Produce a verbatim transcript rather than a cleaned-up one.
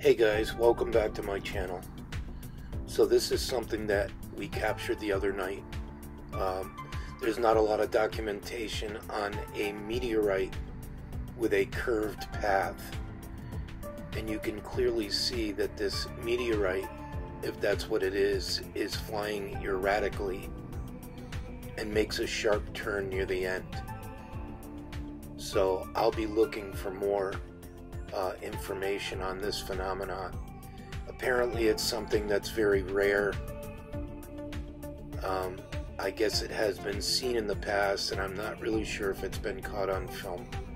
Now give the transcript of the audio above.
Hey guys, welcome back to my channel. So this is something that we captured the other night. Um, there's not a lot of documentation on a meteorite with a curved path. And you can clearly see that this meteorite, if that's what it is, is flying erratically and makes a sharp turn near the end. So I'll be looking for more Uh, information on this phenomenon. Apparently it's something that's very rare. Um, I guess it has been seen in the past, and I'm not really sure if it's been caught on film.